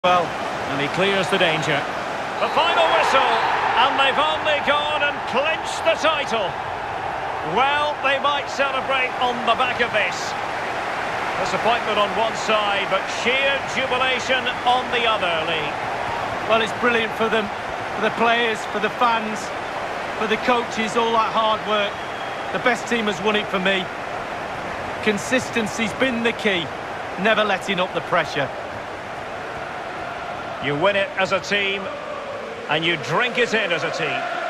Well, and he clears the danger. The final whistle, and they've only gone and clinched the title. Well, they might celebrate on the back of this. Disappointment on one side, but sheer jubilation on the other, Lee. Well, it's brilliant for them, for the players, for the fans, for the coaches, all that hard work. The best team has won it for me. Consistency's been the key, never letting up the pressure. You win it as a team, and you drink it in as a team.